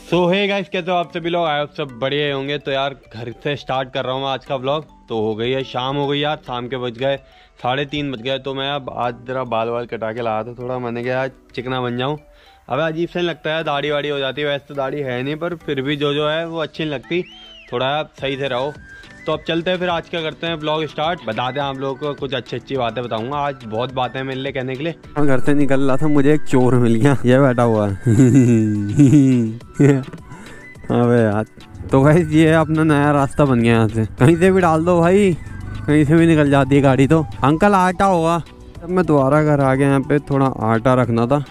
सो hey guys, कैसे हो आप सभी लोग? आए सब बढ़िया होंगे। तो यार घर से स्टार्ट कर रहा हूँ मैं आज का व्लॉग। तो हो गई है शाम, हो गई यार, शाम के बज गए 3:30 बज गए। तो मैं अब आज जरा बाल कटा के लाया था थोड़ा, मैंने कहा चिकना बन जाऊँ। अब अजीब से नहीं लगता है, दाढ़ी वाड़ी हो जाती है। वैसे तो दाढ़ी है नहीं, पर फिर भी जो है वो अच्छी नहीं लगती, थोड़ा सही से रहो। तो अब चलते हैं फिर, आज क्या करते हैं व्लॉग स्टार्ट। बताते हैं आप लोगों को, कुछ अच्छी बातें बताऊंगा। आज बहुत बातें मिल रही कहने के लिए। घर से निकल रहा था, मुझे एक चोर मिल गया, ये बैठा हुआ है। अबे यार, तो गाइस ये अपना नया रास्ता बन गया। यहाँ से कहीं से भी डाल दो भाई, कहीं से भी निकल जाती है गाड़ी। तो अंकल आटा होगा। अब मैं दोबारा घर आ गया, यहाँ पे थोड़ा आटा रखना था।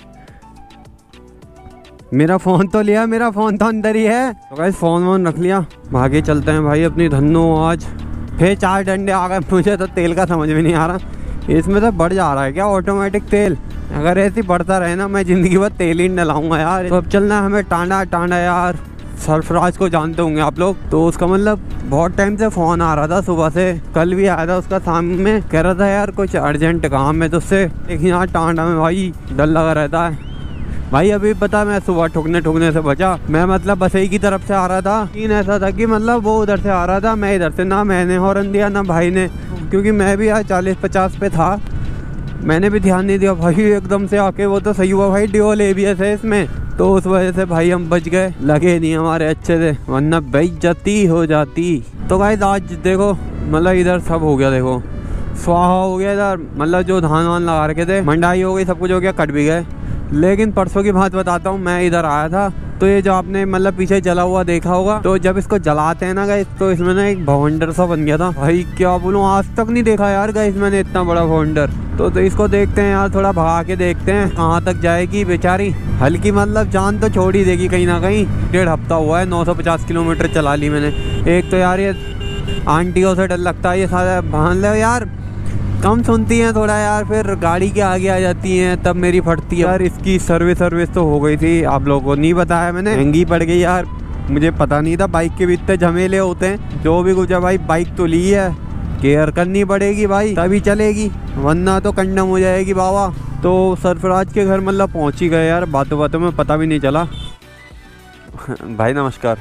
मेरा फ़ोन तो लिया, मेरा फ़ोन तो अंदर ही है। तो गाइस फ़ोन वोन रख लिया, भागे चलते हैं भाई अपनी धन्नो। आज फिर 4 डंडे आ गए। मुझे तो तेल का समझ में नहीं आ रहा, इसमें तो बढ़ जा रहा है क्या ऑटोमेटिक तेल? अगर ऐसे बढ़ता रहे ना, मैं ज़िंदगी भर तेल ही डलाऊंगा यार। तो अब चलना है हमें टांडा यार। सरफराज को जानते होंगे आप लोग, तो उसका मतलब बहुत टाइम से फ़ोन आ रहा था, सुबह से। कल भी आया था उसका, शाम में कह रहा था यार कुछ अर्जेंट काम है तुझसे। लेकिन यार टांडा में भाई डर लगा रहता है भाई। अभी पता, मैं सुबह ठुकने से बचा। मैं मतलब बसई की तरफ से आ रहा था। सीन ऐसा था कि मतलब वो उधर से आ रहा था, मैं इधर से। ना मैंने हॉर्न दिया ना भाई ने, क्योंकि मैं भी यार 40-50 पे था। मैंने भी ध्यान नहीं दिया भाई, एकदम से आके वो तो सही हुआ भाई, ड्यूल एबीएस है इसमें, तो उस वजह से भाई हम बच गए। लगे नहीं हमारे अच्छे से, वरना बेइज्जती हो जाती। तो गाइस आज देखो, मतलब इधर सब हो गया, देखो स्वाहा हो गया इधर। मतलब जो धान वान लगा रखे थे, मंडाई हो गई, सब कुछ हो गया, कट भी गए। लेकिन परसों की बात बताता हूँ, मैं इधर आया था तो ये जो आपने मतलब पीछे जला हुआ देखा होगा, तो जब इसको जलाते हैं ना गाइस, तो इसमें ना एक भवंडर सा बन गया था भाई। क्या बोलूँ, आज तक नहीं देखा यार गाइस मैंने इतना बड़ा भवंडर। तो इसको देखते हैं यार, थोड़ा भगा के देखते हैं कहाँ तक जाएगी बेचारी। हल्की मतलब जान तो छोड़ ही देगी कहीं ना कहीं। 1.5 हफ्ता हुआ है, 950 किलोमीटर चला ली मैंने। एक तो यार ये आंटियों से डर लगता है, ये सारा भान लो यार, कम सुनती हैं थोड़ा यार, फिर गाड़ी के आगे आ जाती हैं, तब मेरी फटती है यार। इसकी सर्विस तो हो गई थी, आप लोगों को नहीं बताया मैंने, महंगी पड़ गई यार। मुझे पता नहीं था बाइक के भी इतने झमेले होते हैं। जो भी कुछ है भाई, बाइक तो ली है, केयर करनी पड़ेगी भाई, तभी चलेगी, वरना तो कंडम हो जाएगी बाबा। तो सरफराज के घर मतलब पहुँच ही गए यार, बातों में पता भी नहीं चला। भाई नमस्कार।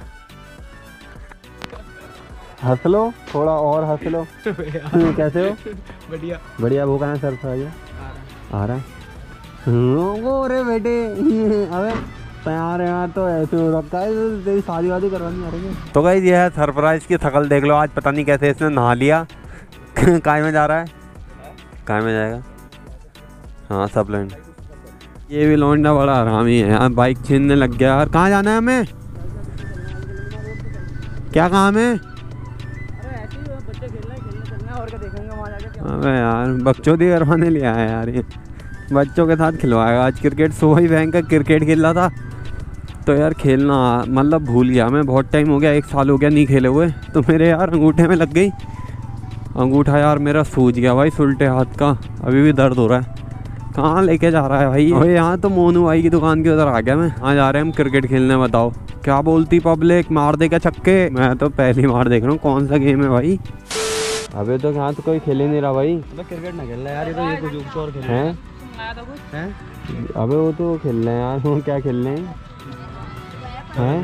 हंस लो थोड़ा और, हंस लो। कैसे हो? बढ़िया बढ़िया। वो कहाँ है सरफराज? आ रहा है रे बेटे। अबे यार यार तो ऐसे हो रखा है, तेरी शादी वादी करवानी आ रही है। तो गाइस ये है सरफराज की शकल, देख लो। आज पता नहीं कैसे इसने नहा लिया। काय में जा रहा है? काय में जाएगा? हाँ सब लैंड। ये भी लौंडा बड़ा हरामी है यार, बाइक छीनने लग गया यार। कहाँ जाना है हमें? क्या काम है? अबे यार बकचोदी करवाने ले आया यार, ये बच्चों के साथ खिलवाएगा आज क्रिकेट। सुबह ही भयंकर क्रिकेट खेल रहा था, तो यार खेलना मतलब भूल गया मैं। बहुत टाइम हो गया, 1 साल हो गया नहीं खेले हुए। तो मेरे यार अंगूठे में लग गई, अंगूठा यार मेरा सूज गया भाई, उल्टे हाथ का। अभी भी दर्द हो रहा है। कहाँ लेके जा रहा है भाई? अरे यहाँ तो मोनू भाई की दुकान के उधर आ गया मैं। कहाँ जा रहे हैं हम क्रिकेट खेलने? बताओ क्या बोलती पब्लिक? मार दे क्या छक्के? मैं तो पहली बार देख रहा हूँ, कौन सा गेम है भाई? अबे तो यहाँ तो कोई खेल ही नहीं रहा भाई। क्रिकेट ना खेल रहा यार, ये तो ये कुछ और खेल रहा है। अबे वो तो खेल रहे हैं यार, वो क्या खेल रहे हैं?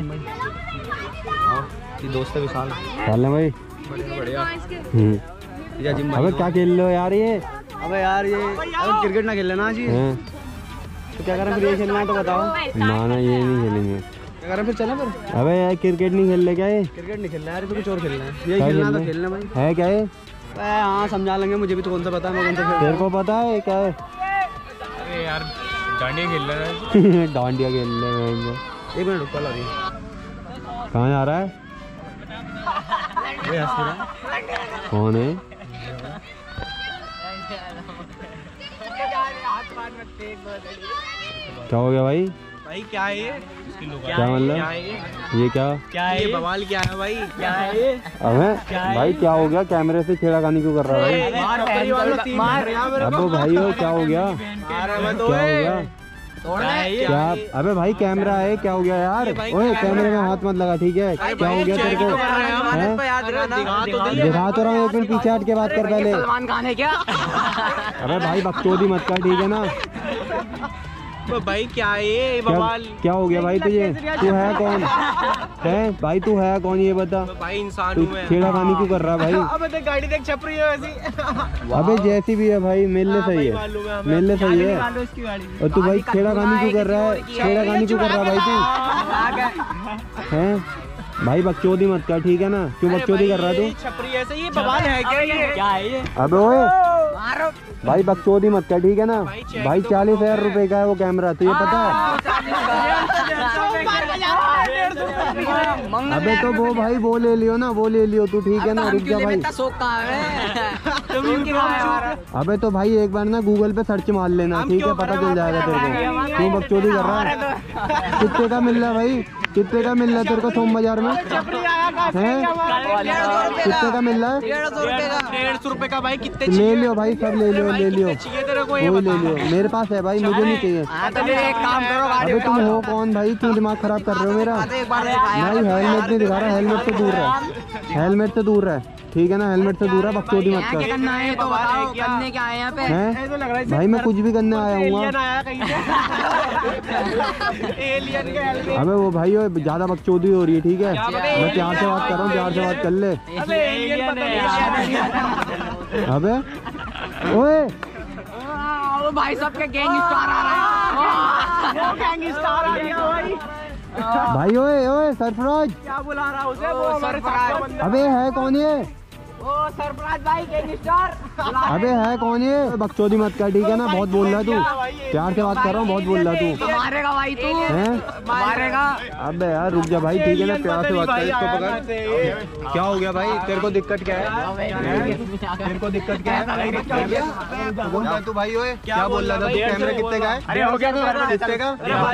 ये दोस्त है विशाल। खेल रहे भाई, बढ़िया। अबे क्या खेल रहे हो यार ये? अबे यार ये क्रिकेट ना खेल लेना जी। तो क्या करें फिर? ये खेलना है तो बताओ। ना ये नहीं खेलेंगे। क्या करें फिर? चलें फिर। अबे यार क्रिकेट नहीं खेल रहे क्या? ये क्रिकेट नहीं खेलना यार, तो कुछ और खेलना है। यही खेलना तो खेलना भाई। है क्या ये? हाँ समझा लेंगे, मुझे भी तो कौन सा पता है, मैं कौन सा खेल। तेरे को पता है क्या है? अरे यार डांडिया खेल रहा है। डांडिया खेल रहे हैं। 1 मिनट रुक, अभी कहाँ जा रहा है? कौन है? क्या हो गया भाई? भाई क्या है ये? क्या मतलब? ये क्या है? ये बवाल क्या है भाई? क्या है ये? अबे भाई क्या हो गया? कैमरे से छेड़खानी क्यों कर रहा है भाई? अबे भाई हो क्या हो गया? क्या हो गया? क्या? अबे भाई कैमरा है, क्या हो गया यार? ओए कैमरे में हाथ मत लगा, ठीक है? क्या हो गया तेरे को? दिखा तो रहा हूँ, 1 मिनट पीछे हट के बात कर पहले। अबे भाई बकचोदी मत कर, ठीक है ना? भाई क्या है ये बवाल? क्या हो गया भाई तुझे? तू है कौन है भाई? तू है कौन ये बता भाई? इंसान तू हूँ मैं। छेड़खानी क्यों कर रहा है भाई? अब देख गाड़ी देख छप रही है वैसी। अबे जैसी भी है भाई मिलने सही है, मिलने सही है। और तू भाई छेड़खानी क्यों कर रहा है? छेड़खानी क्यों कर रहा है भाई तू? हैं भाई बकचोदी मत कर, ठीक है ना? क्यों बकचोदी कर रहा है तू? छपरी ऐसे ये बवाल है क्या? ये क्या है ये? अबे ओए भाई बकचोदी मत कर, ठीक है ना? भाई 40,000 रुपए का है वो कैमरा, तुझे पता है? अबे तो वो भाई वो ले लियो ना, वो ले लियो तू, ठीक है ना? रुक जा भाई। अबे तो भाई एक बार ना गूगल पे सर्च मार लेना, ठीक है? पता चल जाएगा तेरे को। क्यों बकचोदी कर रहा है? कितने का मिल रहा है भाई? कितने का मिल रहा है तेरे को सोम बाजार में? हैं कितने का मिल रहा है? 150 रुपए का भाई। कितने ले लियो भाई, सब ले लियो, ले लियो, तेरे को? वो ले लियो। मेरे पास है भाई, मुझे नहीं चाहिए। एक काम करो, अबे तुम हो कौन भाई? क्यों दिमाग खराब कर रहे हो मेरा? नहीं हेलमेट नहीं दिखा रहा, हेलमेट से दूर रहे, हेलमेट से दूर रहे, ठीक है ना? हेलमेट से दूर है, बकचोदी मत कर। हैं भाई मैं कुछ भी करने आया हूँ। अबे वो भाई ज्यादा बकचोदी हो रही है, ठीक है? मैं प्यार से बात कर रहा हूँ, प्यार से बात कर ले। अबे ओए भाई सबके गैंगस्टर आ रहा है। गैंगस्टर आ गया भाई। भाई ओए ओए सरफराज क्या बुला रहा उसे? वो हमारे साथ। अबे है कौन ये? ओ सरफराज भाई गैंगस्टर। अबे है कौन ये? बकचोदी मत कर, ठीक है ना? बहुत बोल रहा है तू, प्यार से बात कर रहा हूँ, बहुत बोल रहा है तू। मारेगा भाई तू, हैं? मारेगा। अबे यार रुक जा भाई, ठीक है ना? प्यार से बात कर, इसको पकड़। क्या हो गया भाई? तेरे को दिक्कत क्या है? तेरे को दिक्कत क्या है? बोल रहा तू भाई? ओए क्या बोल रहा था तू? कैमरे कितने का है? अरे हो गया तो कितने का?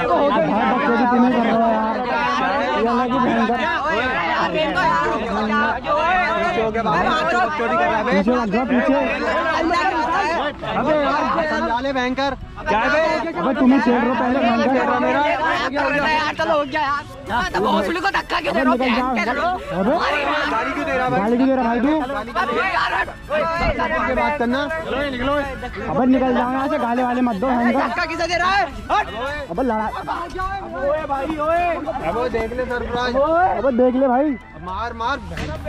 बैंकर तुम्हें छेड़ रहा पहले मेरा। चलो हो गया यार, तब हॉस्पिटल को धक्का क्यों दे रहा हो? गाली क्यों दे रहा भाई तू? बात करना। अब निकल जाओ यहाँ से, गाली वाले मत दो। धक्का किसे दे रहा है? अब लड़ा भाई ओए। अब देख ले सरफराज, अब देख ले भाई, मार मार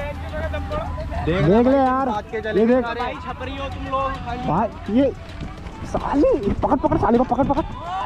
देख ले यार। ये देख छपरी हो तुम लोग भाई, ये साली पकड़ पकड़, साली को पकड़ पकड़,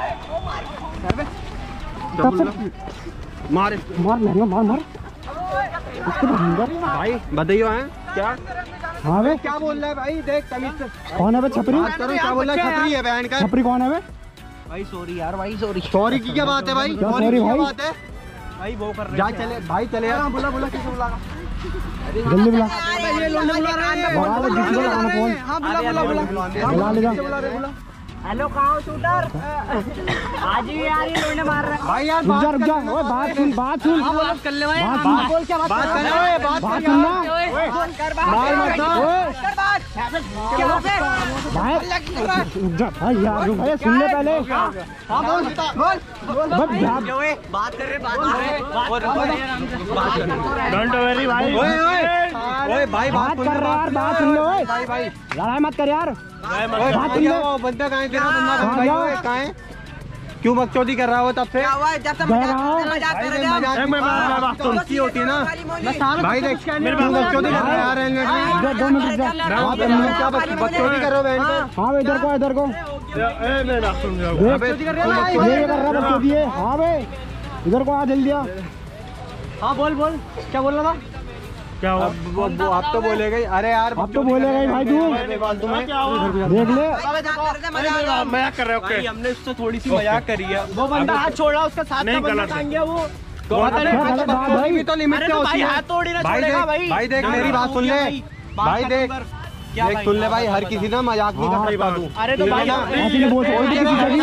मार मार लहंगा, मार मार इसको भाई। बताइए हैं क्या? हाँ बे क्या बोल रहा है भाई? देख तमीज से। कौन है बे छपरी? बात करो, क्या बोल रहा है? छपरी है बहन का। छपरी कौन है बे? भाई सॉरी यार, भाई सॉरी। सॉरी की क्या बात है भाई? सॉरी भाई बात है भाई वो कर रहे जा, चले भाई चले यार। बुला बुला, किसे बुला? जल्दी बुला, ये लोग बुला रहे हैं। बुला ले, जिसको लगाना फोन। हाँ बुला बुला बुला बुला ले जा। हेलो कहाँ हो शूटर? आज भी यार ये लोग ने मार रहा है भाई यार रुक जा रुक जा। ओए बात सुन, बात सुन। कर ले भाई। बात बोल क्या बात बात कर कर ओए, बात सुनना। कर मार मत ना ओए कर बात। क्या भाई रुक जा भाई यार, रुक भाई सुन ले पहले। हाँ बोल बोल बस बात कर रहे, बात कर रहे। डोंट वरी भाई। ओए ओए ओए भाई बात कर रहा यार, बात सुन ले। ओए भाई भाई लड़ाई मत कर यार। बात सुन ले। वो बंदा कहाँ है तेरा? बंदा भाई ओए कहाँ है? क्यों बकचोदी कर रहा हो तब से? क्या हुआ? जब तक मजाक कर रहे थे। मैं बात सुनती होती है ना भाई। देख मेरे पास बकचोदी कर रहा है यार, हेलमेट में 2 मिनट रुक जा। क्या बकचोदी कर रहे हो बहन को? हाँ इधर को, इधर को मैं बात सुन रहा हूँ। बकचोदी कर रहा है। हाँ भाई इधर को आ जल्दी आ। हाँ बोल बोल, क्या बोल रहा था? क्या हुआ? वो आप तो बोलेगा ही। अरे यार अब तो बोलेगा ही भाई, तू देख ले। मजाक कर रहे हो? ओके हमने उससे थोड़ी सी मजाक करी है। वो बंदा हाथ छोड़ रहा, उसका साथ का बंदा कहाँ गया? वो भी तो लिमिट से होती है। हाथ तोड़ी ना छोड़ेगा भाई। भाई देख मेरी बात सुन ले भाई, देख देख सुन ले भाई, हर किसी ना मजाक नहीं कर सकता तू। अरे तो भाई ऐसे नहीं बोल सकते।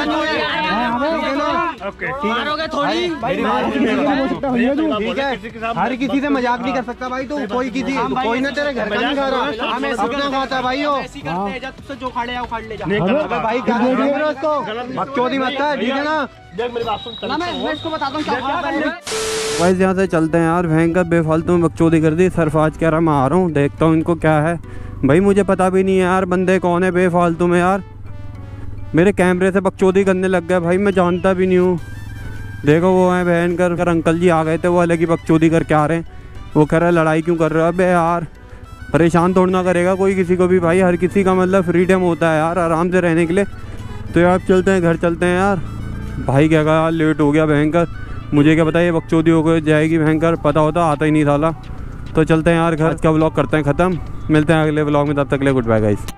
ठीक है, हर किसी से मजाक नहीं कर सकता भाई तू। कोई किसी कोई ना तेरे घर का नहीं खा रहा, अपना खाता है भाई। वो तुझसे जो उखाड़े जा उखाड़ ले जा भाई। क्या देख रहे हो उसको? बकचोदी मत कर, ठीक है ना? देख मेरी बात सुन, मैं इसको बताता हूँ क्या। वैसे यहाँ से चलते हैं यार। भयंकर बेफालतू में बकचोदी कर दी। सरफराज कह रहा मैं आ रहा हूँ, देखता हूँ इनको क्या है। भाई मुझे पता भी नहीं है यार बंदे कौन है बेफालतू में यार। मेरे कैमरे से बकचोदी करने लग गया भाई, मैं जानता भी नहीं हूँ। देखो वो है बहन कर अंकल जी आ गए थे, वो अलग ही बकचोदी करके आ रहे हैं। वो कह रहा है लड़ाई क्यों कर रहे हो? अबे यार परेशान तोड़ना करेगा कोई किसी को भी भाई, हर किसी का मतलब फ्रीडम होता है यार आराम से रहने के लिए। तो यार चलते हैं घर चलते हैं यार। भाई क्या कहा यार लेट हो गया भयंकर, मुझे क्या पता ये बकचोदी हो जाएगी भयंकर, पता होता आता ही नहीं साला। तो चलते हैं यार घर, का व्लॉग करते हैं ख़त्म, मिलते हैं अगले व्लॉग में, तब तक के लिए गुड बाय गाइस।